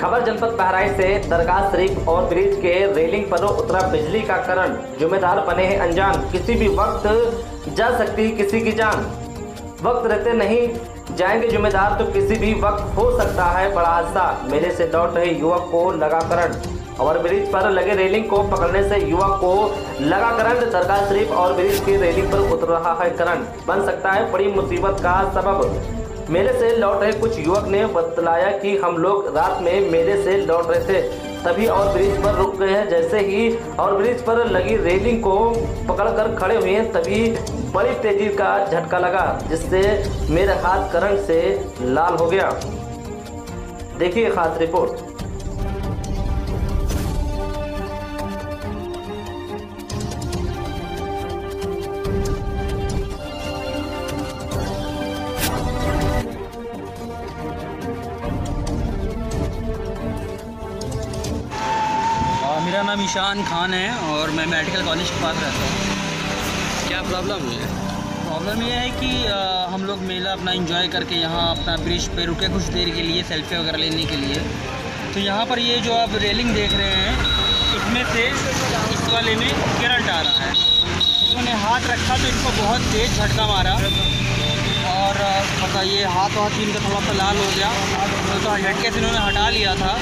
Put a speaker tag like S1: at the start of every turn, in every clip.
S1: खबर जनपद बहराइच से। दरगाह शरीफ और ब्रिज के रेलिंग पर उतरा बिजली का करंट। जिम्मेदार बने हैं अनजान, किसी भी वक्त जा सकती है किसी की जान। वक्त रहते नहीं जाएंगे जिम्मेदार, तो किसी भी वक्त हो सकता है बड़ा हादसा। मेले से लौट रहे युवक को लगा करंट। और ब्रिज पर लगे रेलिंग को पकड़ने से युवक को लगा करंट। दरगाह शरीफ और ब्रिज की रेलिंग पर उतर रहा है करंट, बन सकता है बड़ी मुसीबत का सबब। मेले से लौट रहे कुछ युवक ने बतलाया कि हम लोग रात में मेले से लौट रहे थे, तभी और ब्रिज पर रुक गए हैं। जैसे ही और ब्रिज पर लगी रेलिंग को पकड़कर खड़े हुए हैं, तभी बड़ी तेजी का झटका लगा, जिससे मेरा हाथ करंट से लाल हो गया। देखिए खास रिपोर्ट।
S2: मेरा नाम ईशान खान है और मैं मेडिकल कॉलेज के पास रहता हूँ।
S3: क्या प्रॉब्लम है?
S2: प्रॉब्लम ये है कि हम लोग मेला अपना एंजॉय करके यहाँ अपना ब्रिज पे रुके कुछ देर के लिए सेल्फी वगैरह लेने के लिए। तो यहाँ पर ये जो आप रेलिंग देख रहे हैं, इसमें से इस वाले में करंट आ रहा है। उन्होंने हाथ रखा तो इसको बहुत तेज़ झटका मारा और मतलब ये हाथ इनका थोड़ा सा लाल हो गया। तो झटके से इन्होंने हटा लिया था।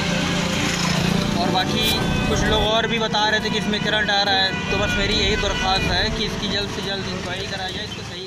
S2: और बाकी कुछ लोग और भी बता रहे थे कि इसमें करंट आ रहा है। तो बस मेरी यही दरख्वास्त है कि इसकी जल्द से जल्द इंक्वायरी कराई जाए, इसको सही